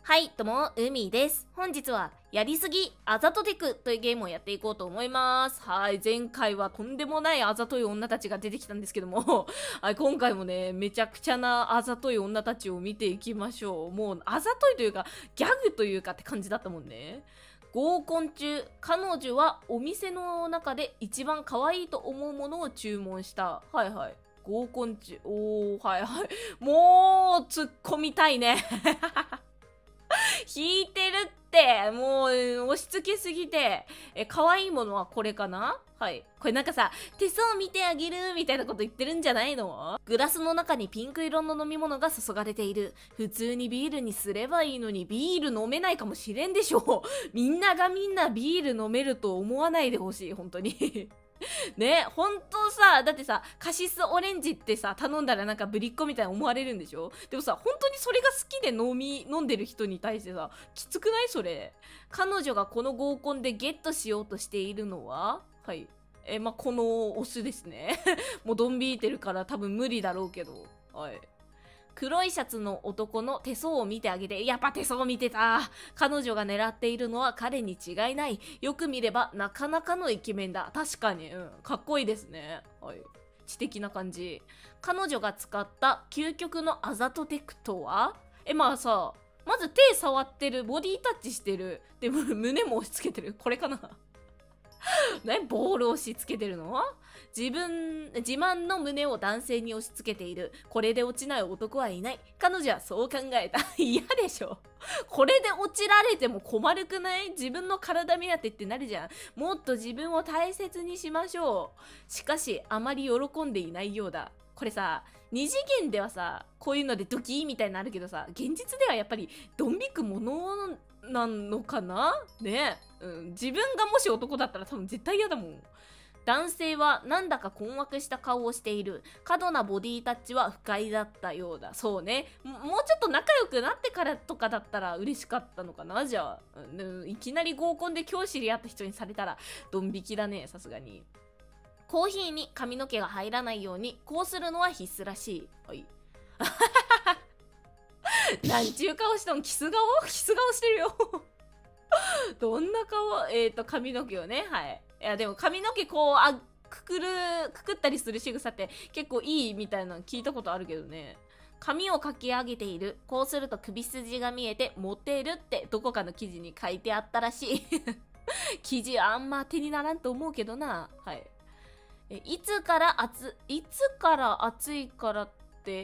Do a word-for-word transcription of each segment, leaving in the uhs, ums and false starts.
はい、どうも、海です。本日は、やりすぎあざとテクというゲームをやっていこうと思います。はい、前回はとんでもないあざとい女たちが出てきたんですけども、はい、今回もね、めちゃくちゃなあざとい女たちを見ていきましょう。もう、あざといというか、ギャグというかって感じだったもんね。合コン中、彼女はお店の中で一番可愛いと思うものを注文した。はいはい。合コン中、おー、はいはい。もう、突っ込みたいね。引いてるって、もう押し付けすぎて、え、可愛いものはこれかな。はい。これなんかさ、手相見てあげるみたいなこと言ってるんじゃないの？グラスの中にピンク色の飲み物が注がれている。普通にビールにすればいいのにビール飲めないかもしれんでしょ。みんながみんなビール飲めると思わないでほしい、本当に。ね、ほんとさ、だってさ、カシスオレンジってさ、頼んだらなんかぶりっ子みたいに思われるんでしょ。でもさ、本当にそれが好きで飲み、飲んでる人に対してさ、きつくないそれ。彼女がこの合コンでゲットしようとしているのは、はい。え、まあ、このオスですね。もうドン引いてるから多分無理だろうけど。はい。黒いシャツの男の手相を見てあげて、やっぱ手相見てた。彼女が狙っているのは彼に違いない。よく見ればなかなかのイケメンだ。確かに、うん、かっこいいですね。はい。知的な感じ。彼女が使った究極のあざとテクとは？え、まあさ、まず手触ってる、ボディタッチしてる。でも胸も押し付けてる。これかな。ね、ボールを押し付けてるの？自分、自慢の胸を男性に押し付けている。これで落ちない男はいない。彼女はそう考えた。嫌でしょ。これで落ちられても困るくない？自分の体目当てってなるじゃん。もっと自分を大切にしましょう。しかし、あまり喜んでいないようだ。これさ、二次元ではさ、こういうのでドキーみたいになるけどさ、現実ではやっぱりドン引くものなのかなね、うん、自分がもし男だったら多分絶対嫌だもん。男性はなんだか困惑した顔をしている。過度なボディタッチは不快だったようだ。そうね。もうちょっと仲良くなってからとかだったら嬉しかったのかな。じゃあ、うん、いきなり合コンで今日知り合った人にされたらドン引きだね、さすがに。コーヒーに髪の毛が入らないようにこうするのは必須らしい。はい。なんちゅう顔したの？キス顔？キス顔してるよ。どんな顔？えっと、髪の毛をね、はい。いや、でも髪の毛こう、あ、くくる、くくったりする仕草って結構いいみたいなの聞いたことあるけどね。髪をかき上げている。こうすると首筋が見えてモテるってどこかの記事に書いてあったらしい。記事あんま手にならんと思うけどな。はい。え、いつから暑、いつから暑いからって、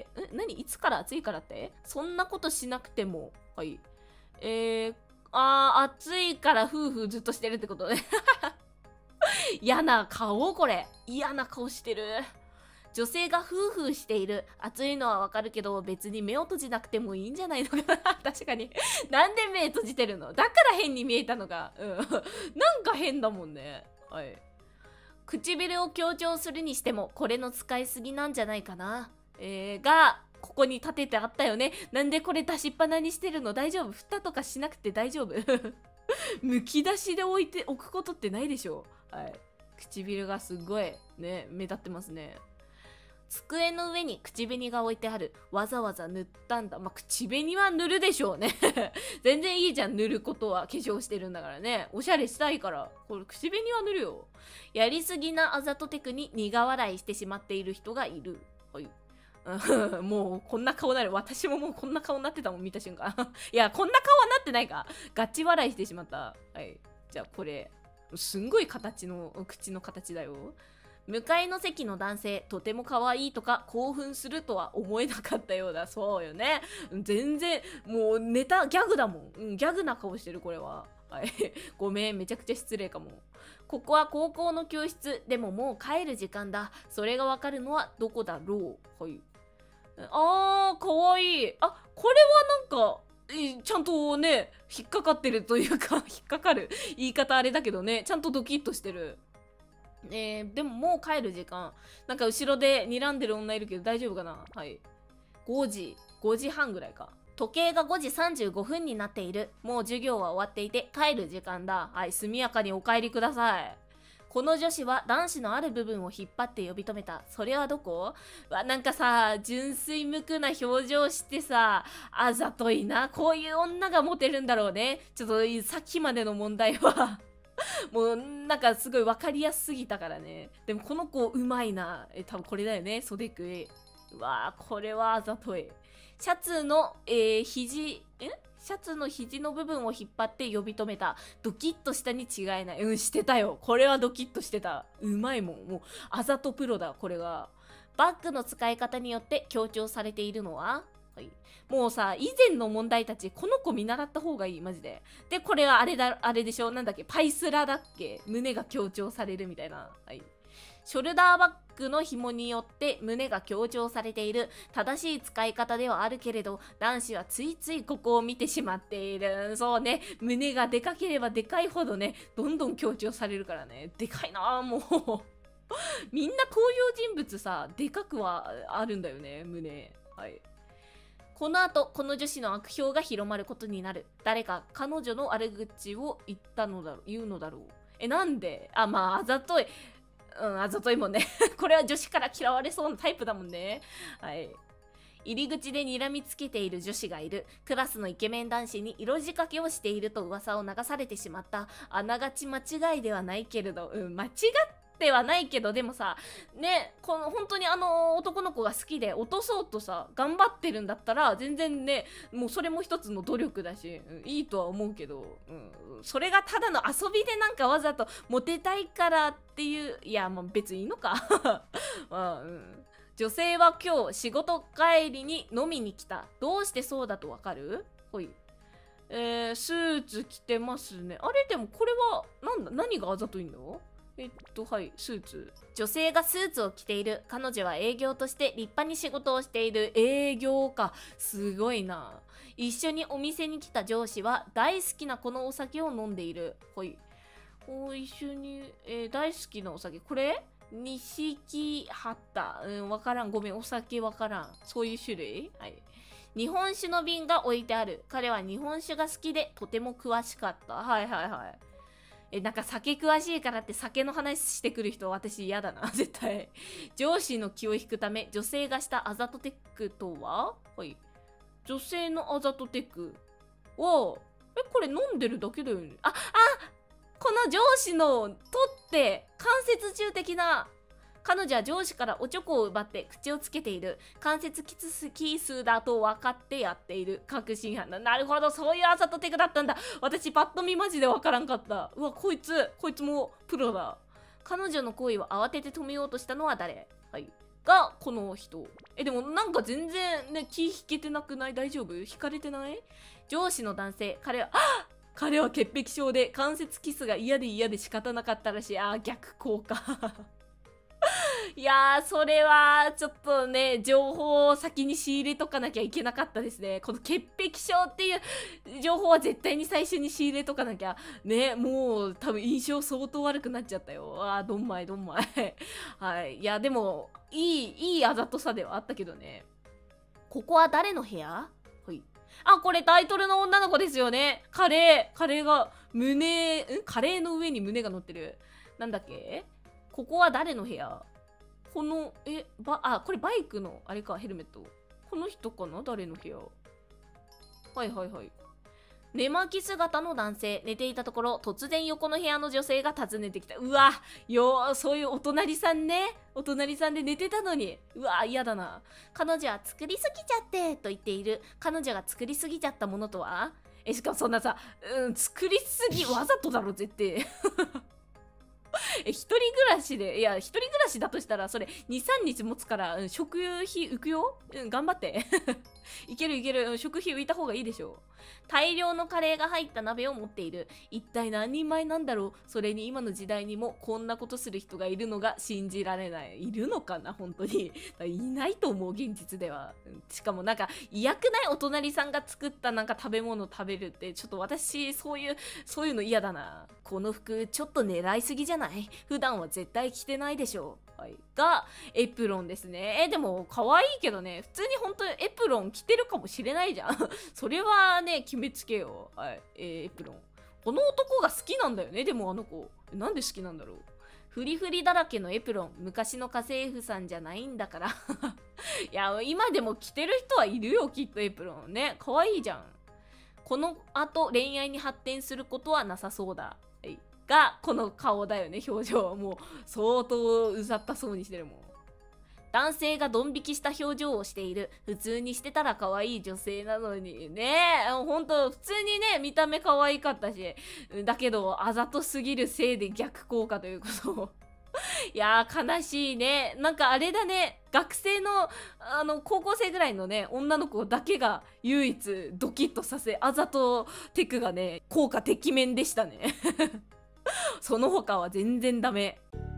え、何？いつから暑いからって？そんなことしなくても。はい。えー、あー、暑いから夫婦ずっとしてるってことね。嫌な顔これ。嫌な顔してる。女性が夫婦している。暑いのはわかるけど、別に目を閉じなくてもいいんじゃないのかな。確かに。なんで目閉じてるの？だから変に見えたのが。うん。なんか変だもんね。はい。唇を強調するにしても、これの使いすぎなんじゃないかな。えー、が、ここに立ててあったよね。なんでこれ出しっぱなにしてるの？大丈夫？蓋とかしなくて大丈夫？むき出しで置いておくことってないでしょ。はい。唇がすごいね、目立ってますね。机の上に口紅が置いてある。わざわざ塗ったんだ。まあ、口紅は塗るでしょうね。全然いいじゃん、塗ることは。化粧してるんだからね。おしゃれしたいから。これ口紅は塗るよ。やりすぎなあざとテクに苦笑いしてしまっている人がいる。はい。もうこんな顔なる。私ももうこんな顔になってたもん、見た瞬間。いや、こんな顔はなってないか。ガチ笑いしてしまった。はい。じゃあこれ、すんごい形の、口の形だよ。向かいの席の男性、とても可愛いとか興奮するとは思えなかったようだ。そうよね。全然、もうネタ、ギャグだもん。うん、ギャグな顔してる、これは。はい。ごめん、めちゃくちゃ失礼かも。ここは高校の教室。でももう帰る時間だ。それがわかるのはどこだろう。はい。あー、かわいい。あ、これはなんか、ちゃんとね、引っかかってるというか、引っかかる。言い方あれだけどね、ちゃんとドキッとしてる。えー、でももう帰る時間。なんか後ろで睨んでる女いるけど大丈夫かな。はい。ごじ、ごじはんぐらいか。時計がごじさんじゅうごふんになっている。もう授業は終わっていて帰る時間だ。はい、速やかにお帰りください。 この女子は男子のある部分を引っ張って呼び止めた。それはどこ？わ、なんかさ、純粋無垢な表情してさ、あざといな。こういう女がモテるんだろうね。ちょっとさっきまでの問題はもうなんかすごい分かりやすすぎたからね。でもこの子うまいな。え、多分これだよね。袖くい。うわー、これはあざとい。シャツの、えー、肘、えシャツの肘の部分を引っ張って呼び止めた。ドキッとしたに違いない。うん、してたよ。これはドキッとしてた。うまいもん。もう、あざとプロだ、これが。バッグの使い方によって強調されているのは、はい、もうさ、以前の問題たち、この子見習った方がいい、マジで。で、これはあれだ、あれでしょ、なんだっけ、パイスラだっけ、胸が強調されるみたいな。はい。ショルダーバッグの紐によって胸が強調されている。正しい使い方ではあるけれど、男子はついついここを見てしまっている。そうね、胸がでかければでかいほどね、どんどん強調されるからね。でかいなぁ、もう。みんな登場人物さ、でかくはあるんだよね、胸。はい。この後、この女子の悪評が広まることになる。誰か彼女の悪口を言ったのだろう、言うのだろう。え、なんで？あ、まあ、あざとい。うん、あざといもんね。これは女子から嫌われそうなタイプだもんね。はい。入り口で睨みつけている女子がいる。クラスのイケメン男子に色仕掛けをしていると噂を流されてしまった。あながち間違いではないけれど、うん、間違ってはないけど、でもさ、ね、この本当にあの男の子が好きで落とそうとさ、頑張ってるんだったら、全然ね、もうそれも一つの努力だし、うん、いいとは思うけど、うん、それがただの遊びでなんかわざとモテたいからっていう、いや、もう別にいいのか。まあ、うん。女性は今日仕事帰りに飲みに来た。どうしてそうだとわかる？ほい。えー、スーツ着てますね。あれでもこれは、なんだ、何があざといの？えっと、はい、スーツ。女性がスーツを着ている。彼女は営業として立派に仕事をしている。営業か。すごいな。一緒にお店に来た上司は大好きなこのお酒を飲んでいる。ほい。お一緒に、えー、大好きなお酒。これ錦旗。うん、わからん。ごめん。お酒わからん。そういう種類？はい。日本酒の瓶が置いてある。彼は日本酒が好きでとても詳しかった。はいはいはい。え、なんか酒詳しいからって酒の話してくる人私嫌だな。絶対。上司の気を引くため女性がしたあざとテクとは？はい。女性のあざとテクは、え、これ飲んでるだけだよね。あ、あこの上司の取って間接中的な。彼女は上司からおちょこを奪って口をつけている。間接キスキスだと分かってやっている。確信犯だ。なるほど、そういうあざとテクだったんだ。私パッと見マジで分からんかった。うわ、こいつ、こいつもプロだ。彼女の行為を慌てて止めようとしたのは誰？はい。が、この人。え、でもなんか全然ね、気引けてなくない？大丈夫？引かれてない？上司の男性、彼は、あっ彼は潔癖症で間接キスが嫌で嫌で仕方なかったらしい。あー、逆効果。いやー、それはちょっとね、情報を先に仕入れとかなきゃいけなかったですね。この潔癖症っていう情報は絶対に最初に仕入れとかなきゃ。ね、もう多分印象相当悪くなっちゃったよ。あー、どんまいどんまい。はい。いや、でも、いい、いいあざとさではあったけどね。ここは誰の部屋？はい。あ、これタイトルの女の子ですよね。カレー。カレーが、胸、んカレーの上に胸が乗ってる。なんだっけ？ここは誰の部屋？この、え、ば、あ、これバイクの、あれか、ヘルメット。この人かな？誰の部屋？はいはいはい。寝巻き姿の男性、寝ていたところ、突然横の部屋の女性が訪ねてきた。うわ、よ、そういうお隣さんね。お隣さんで寝てたのに。うわ、嫌だな。彼女は作りすぎちゃって、と言っている。彼女が作りすぎちゃったものとは？え、しかもそんなさ、うん、作りすぎ、わざとだろ、絶対。え、一人暮らしで、いや、一人暮らしだとしたら、それ、に、さんにち持つから、うん、食費浮くよ。うん、頑張って。いけるいける、うん、食費浮いた方がいいでしょ。大量のカレーが入った鍋を持っている。一体何人前なんだろう。それに今の時代にもこんなことする人がいるのが信じられない。いるのかな本当に。いないと思う、現実では。しかもなんか、嫌くないお隣さんが作ったなんか食べ物食べるって、ちょっと私、そういう、そういうの嫌だな。この服、ちょっと狙いすぎじゃない？普段は絶対着てないでしょ。はい、がエプロンですね。えでも可愛いけどね、普通に本当にエプロン着てるかもしれないじゃん。それはね決めつけよう。はい、えー、エプロン。この男が好きなんだよね。でもあの子なんで好きなんだろう。 フリフリだらけのエプロン、昔の家政婦さんじゃないんだからいや今でも着てる人はいるよきっと。エプロンね、可愛いじゃん。この後恋愛に発展することはなさそうだが、この顔だよね、表情。もう相当うざったそうにしてるもん。男性がドン引きした表情をしている。普通にしてたら可愛い女性なのにね。ほんと普通にね、見た目可愛かったし、だけどあざとすぎるせいで逆効果ということをいやー悲しいね。なんかあれだね、学生のあの高校生ぐらいのね女の子だけが唯一ドキッとさせ、あざとテクがね効果てきめんでしたねその他は全然ダメ。